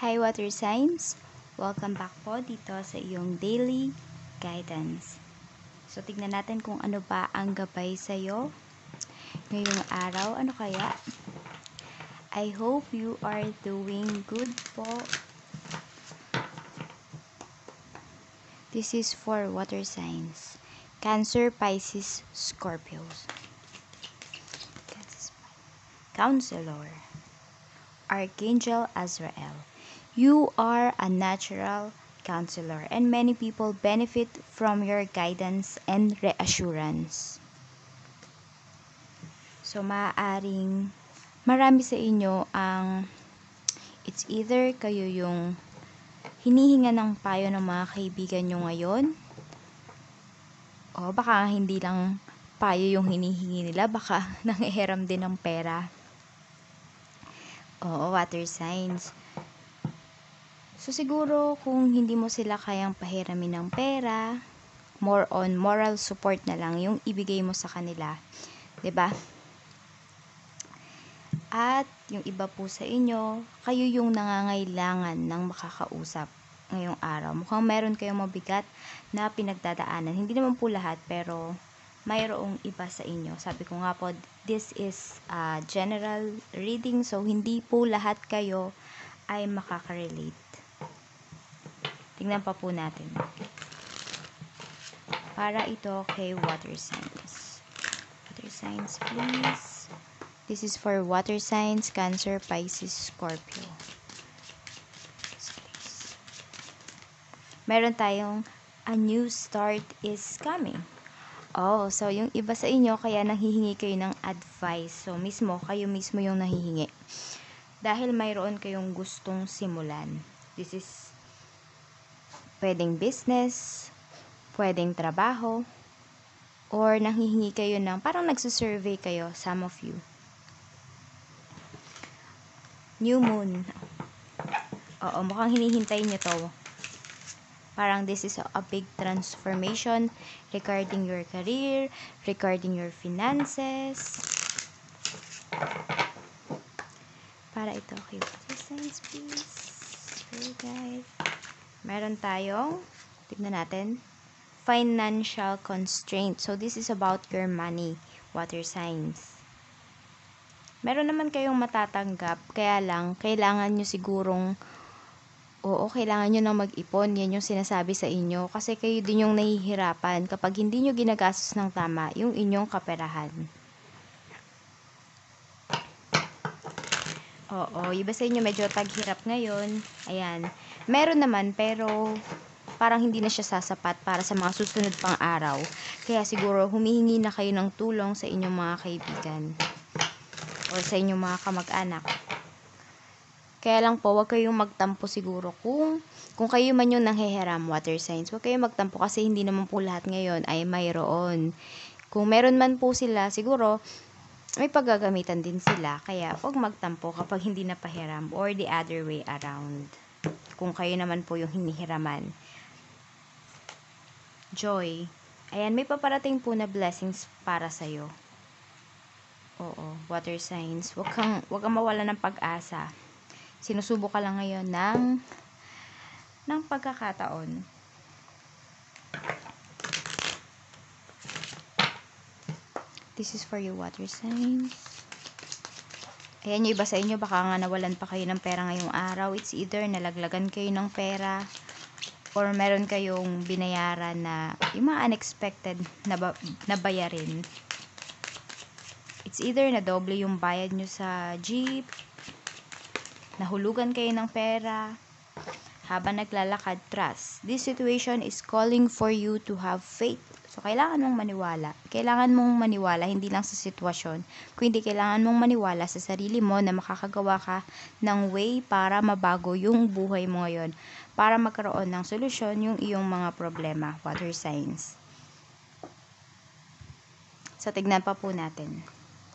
Hi water signs! Welcome back po dito sa iyong daily guidance. So tignan natin kung ano ba ang gabay sa iyo ngayong araw. Ano kaya? I hope you are doing good po. This is for water signs. Cancer, Pisces, Scorpios. Counselor, Archangel Azrael. You are a natural counselor and many people benefit from your guidance and reassurance. So, maaaring marami sa inyo ang it's either kayo yung hinihinga ng payo ng mga kaibigan nyo ngayon, o baka hindi lang payo yung hinihingi nila, baka nangihiram din ng pera. Oo, water signs. So, siguro kung hindi mo sila kayang pahiramin ng pera, more on moral support na lang yung ibigay mo sa kanila. 'Di ba? At yung iba po sa inyo, kayo yung nangangailangan ng makakausap ngayong araw. Mukhang meron kayong mabigat na pinagdadaanan. Hindi naman po lahat, pero mayroong iba sa inyo. Sabi ko nga po, this is a general reading, so hindi po lahat kayo ay makaka-relate. Tingnan pa po natin. Para ito kay water signs. Water signs, please. This is for water signs, Cancer, Pisces, Scorpio. Meron tayong a new start is coming. Oh, so yung iba sa inyo, kaya nanghihingi kayo ng advice. So, kayo mismo yung nahihingi. Dahil mayroon kayong gustong simulan. This is pwedeng business, pwedeng trabaho, or nanghihingi kayo ng, parang nagsusurvey kayo, some of you. New moon. Oo, mukhang hinihintay nyo to. Parang this is a big transformation regarding your career, regarding your finances. Para ito, okay, water signs, please. Okay, guys. Meron tayong, tignan natin, financial constraint. So, this is about your money, water signs. Meron naman kayong matatanggap, kaya lang, kailangan nyo sigurong, kailangan nyo na mag-ipon. Yan yung sinasabi sa inyo. Kasi kayo din yung nahihirapan kapag hindi nyo ginagastos ng tama yung inyong kaperahan. Iba sa inyo medyo taghirap ngayon. Ayan. Meron naman, pero parang hindi na siya sasapat para sa mga susunod pang araw. Kaya siguro humihingi na kayo ng tulong sa inyong mga kaibigan o sa inyong mga kamag-anak. Kaya lang po, wag kayong magtampo siguro kung kayo man yung nanghihiram, water signs. Wag kayong magtampo kasi hindi naman po lahat ngayon ay mayroon. Kung meron man po sila, siguro may paggagamitan din sila. Kaya wag magtampo kapag hindi na pahiram, or the other way around. Kung kayo naman po yung hinihiraman. Joy. Ayan, may paparating po na blessings para sa'yo. Oo, water signs. Wag kang mawala ng pag-asa. Sinusubo ka lang ngayon ng pagkakataon. This is for you, water signs. Ayan, yung iba sa inyo, baka nga nawalan pa kayo ng pera ngayong araw. It's either nalaglagan kayo ng pera, or meron kayong binayaran na yung mga unexpected na bayarin. It's either na doble yung bayad nyo sa jeep, nahulugan kayo ng pera, habang naglalakad, trust. This situation is calling for you to have faith. So, kailangan mong maniwala. Kailangan mong maniwala, hindi lang sa sitwasyon, kundi kailangan mong maniwala sa sarili mo na makakagawa ka ng way para mabago yung buhay mo ngayon, para magkaroon ng solusyon yung iyong mga problema, water signs. So, tignan pa po natin.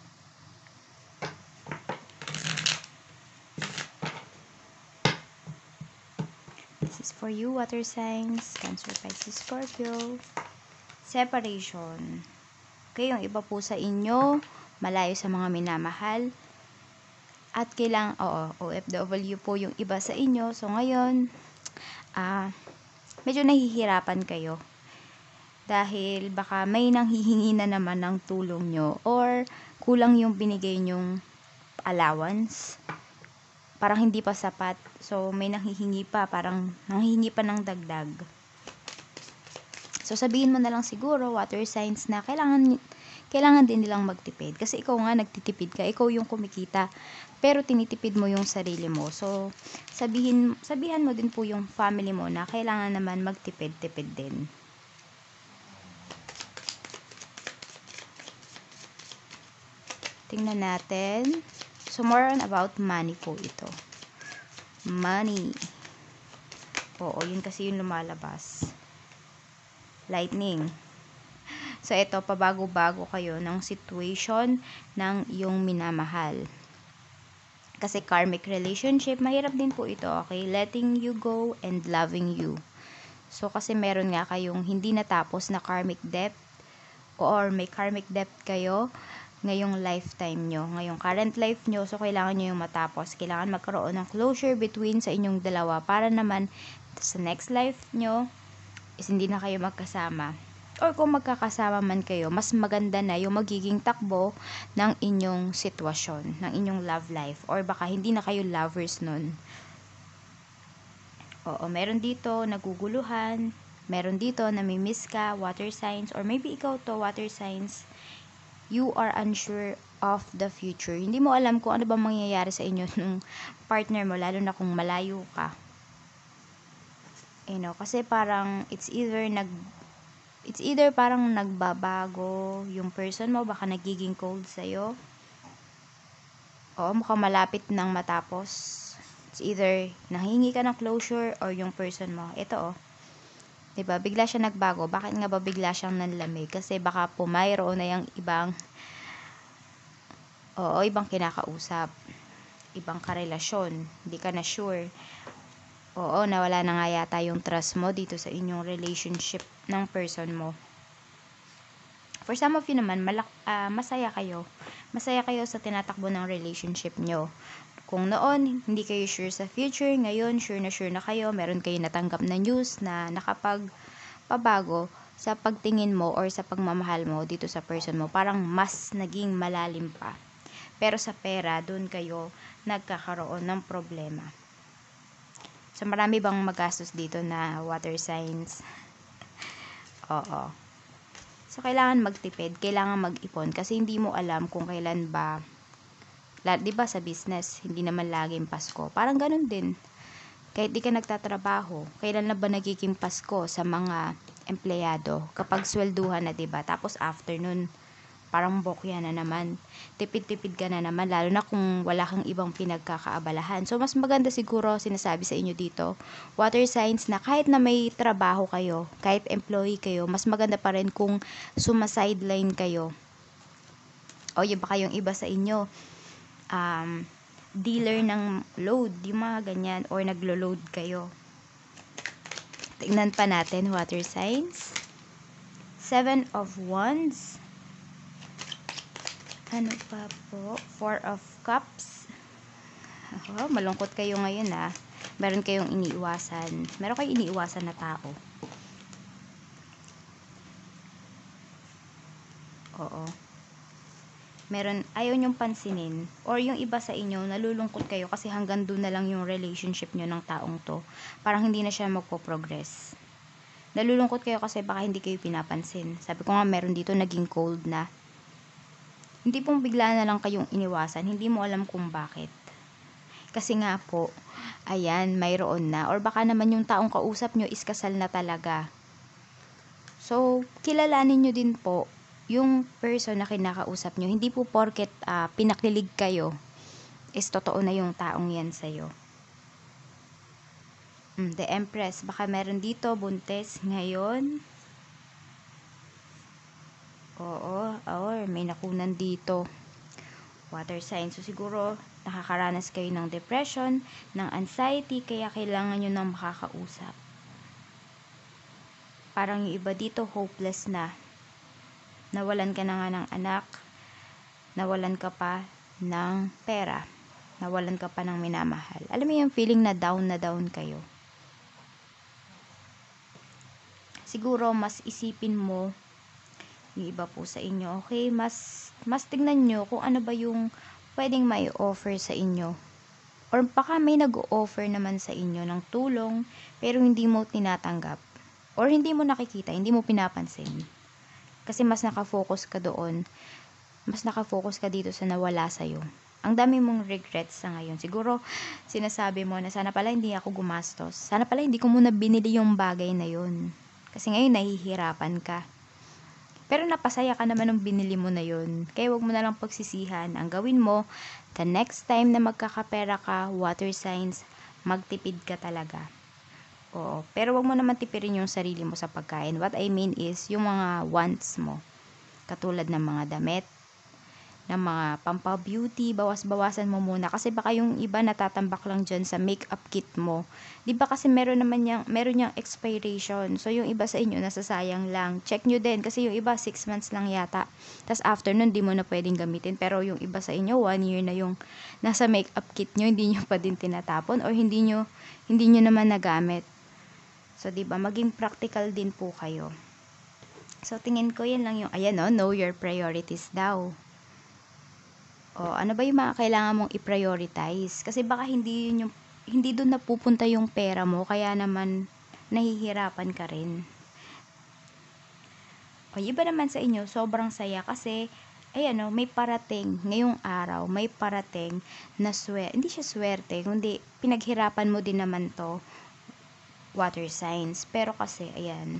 This is for you, water signs, Cancer, Pisces, Scorpio. Separation. Okay, yung iba po sa inyo, malayo sa mga minamahal. At OFW po yung iba sa inyo. So, ngayon, medyo nahihirapan kayo. Dahil baka may nanghihingi na naman ng tulong nyo or kulang yung binigay nyong allowance. Parang hindi pa sapat. So, may nanghihingi pa. Parang nanghihingi pa ng dagdag. So, sabihin mo na lang siguro, water signs, na kailangan din nilang magtipid. Kasi ikaw nga nagtitipid ka. Ikaw yung kumikita. Pero tinitipid mo yung sarili mo. So, sabihan mo din po yung family mo na kailangan naman magtipid-tipid din. Tingnan natin. So, more on about money po ito. Money. Oo, yun kasi yung lumalabas. Lightning. So, ito, pabago-bago kayo ng situation ng iyong minamahal. Kasi karmic relationship, mahirap din po ito, okay? Letting you go and loving you. So, kasi meron nga kayong hindi natapos na karmic debt or may karmic debt kayo ngayong lifetime nyo, ngayong current life nyo, so kailangan nyo yung matapos. Kailangan magkaroon ng closure between sa inyong dalawa para naman sa next life nyo is hindi na kayo magkasama. Or kung magkakasama man kayo, mas maganda na yung magiging takbo ng inyong sitwasyon, ng inyong love life. Or baka hindi na kayo lovers nun. Oo, meron dito naguguluhan, meron dito namimiss ka, water signs, or maybe ikaw to, water signs. You are unsure of the future. Hindi mo alam kung ano ba mangyayari sa inyo nung partner mo, lalo na kung malayo ka. Kasi parang it's either parang nagbabago yung person mo, baka nagiging cold sa'yo. O mukhang malapit nang matapos. It's either nahingi ka ng closure or yung person mo. Ito 'Diba? Bigla siya nagbago. Bakit nga ba bigla siyang nanlamig? Kasi baka po mayroon na yung ibang kinakausap. Ibang karelasyon. Hindi ka na sure. Nawala na nga yata yung trust mo dito sa inyong relationship ng person mo. For some of you naman, masaya kayo. Masaya kayo sa tinatakbo ng relationship nyo. Kung noon, hindi kayo sure sa future, ngayon, sure na kayo, meron kayo natanggap na news na nakapagpabago sa pagtingin mo or sa pagmamahal mo dito sa person mo. Parang mas naging malalim pa. Pero sa pera, dun kayo nagkakaroon ng problema. So, marami bang magastos dito na water signs? Oo. So, kailangan magtipid, kailangan mag-ipon kasi hindi mo alam kung kailan ba. Diba sa business, hindi naman laging Pasko. Parang ganun din. Kahit di ka nagtatrabaho, kailan na ba nagiging Pasko sa mga empleyado? Kapag swelduhan na, diba? Tapos after nun, parang bokya na naman. Tipid-tipid ka na naman, lalo na kung wala kang ibang pinagkakaabalahan. So, mas maganda siguro, sinasabi sa inyo dito, water signs na kahit na may trabaho kayo, kahit employee kayo, mas maganda pa rin kung sumasideline kayo. O yung baka yung iba sa inyo, dealer ng load, yung mga ganyan, or naglo-load kayo. Tingnan pa natin, water signs. 7 of Wands. Ano pa po? 4 of Cups. Malungkot kayo ngayon Meron kayong iniiwasan. Meron kayong iniiwasan na tao. Ayaw nyong pansinin, or yung iba sa inyo, nalulungkot kayo kasi hanggang doon na lang yung relationship nyo ng taong to. Parang hindi na siya magpo-progress. Nalulungkot kayo kasi baka hindi kayo pinapansin. Sabi ko nga, meron dito naging cold na. Hindi pong bigla na lang kayong iniwasan, hindi mo alam kung bakit. Kasi nga po, ayan, mayroon na. Or baka naman yung taong kausap nyo is kasal na talaga. So, kilalanin nyo din po yung person na kinakausap nyo. Hindi po porket pinakilig kayo is totoo na yung taong yan sa'yo. The Empress. Baka meron dito, buntes ngayon. Or may nakunan dito. Water sign. So, siguro nakakaranas kayo ng depression, ng anxiety, kaya kailangan nyo ng makakausap. Parang yung iba dito, hopeless na. Nawalan ka na nga ng anak, nawalan ka pa ng pera. nawalan ka pa ng minamahal. Alam mo yung feeling na down kayo. Siguro mas isipin mo yung iba po sa inyo, okay? Mas tignan nyo kung ano ba yung pwedeng may offer sa inyo. Or baka may nag-o-offer naman sa inyo ng tulong, pero hindi mo tinatanggap. Or hindi mo nakikita, hindi mo pinapansin. Kasi mas nakafocus ka doon. Mas nakafocus ka dito sa nawala sa'yo. Ang dami mong regrets sa ngayon. Siguro, sinasabi mo na sana pala hindi ako gumastos. Sana pala hindi ko muna binili yung bagay na yun. Kasi ngayon nahihirapan ka. Pero napasaya ka naman nung binili mo na yun. Kaya wag mo na lang pagsisihan. Ang gawin mo, the next time na magkakapera ka, water signs, magtipid ka talaga. Oo. Pero wag mo naman tipirin yung sarili mo sa pagkain. What I mean is, yung mga wants mo. Katulad ng mga damit, ng mga pampa-beauty, bawas-bawasan mo muna. Kasi baka yung iba natatambak lang dyan sa makeup kit mo. Di ba kasi meron niyang expiration. So, yung iba sa inyo, nasasayang lang. Check nyo din. Kasi yung iba, 6 months lang yata. Tapos after nun, di mo na pwedeng gamitin. Pero yung iba sa inyo, 1 year na yung nasa makeup kit nyo, hindi nyo pa din tinatapon. Or hindi nyo naman nagamit. So, di ba maging practical din po kayo. So, tingin ko yan lang yung, ayan o, know your priorities daw. O, ano ba yung mga kailangan mong i-prioritize? Kasi baka hindi doon napupunta yung pera mo, kaya naman nahihirapan ka rin. O, iba naman sa inyo, sobrang saya kasi, ayan o, may parating, ngayong araw, may parating na hindi siya swerte, kundi pinaghirapan mo din naman to, water signs. Pero kasi, ayan,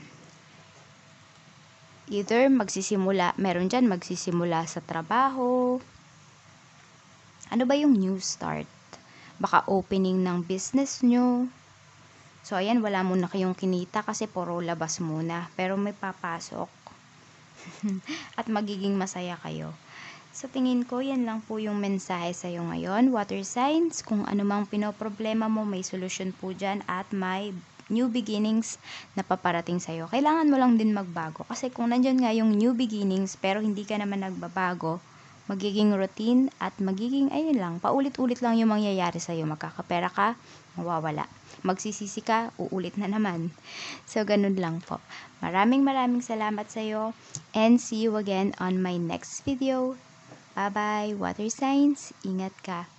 either meron dyan magsisimula sa trabaho. Ano ba yung new start? Baka opening ng business nyo. So, ayan, wala muna kayong kinita kasi puro labas muna. Pero may papasok. At magiging masaya kayo. So, tingin ko, yan lang po yung mensahe sa'yo ngayon. Water signs, kung ano mang pinoproblema mo, may solusyon po dyan at may new beginnings na paparating sa'yo. Kailangan mo lang din magbago. Kasi kung nandyan nga yung new beginnings pero hindi ka naman nagbabago, magiging routine at magiging, ayun lang, paulit-ulit lang yung mangyayari sa'yo. Magkakapera ka, mawawala. Magsisisi ka, uulit na naman. So, ganun lang po. Maraming salamat sa'yo and see you again on my next video. Bye-bye, water signs. Ingat ka.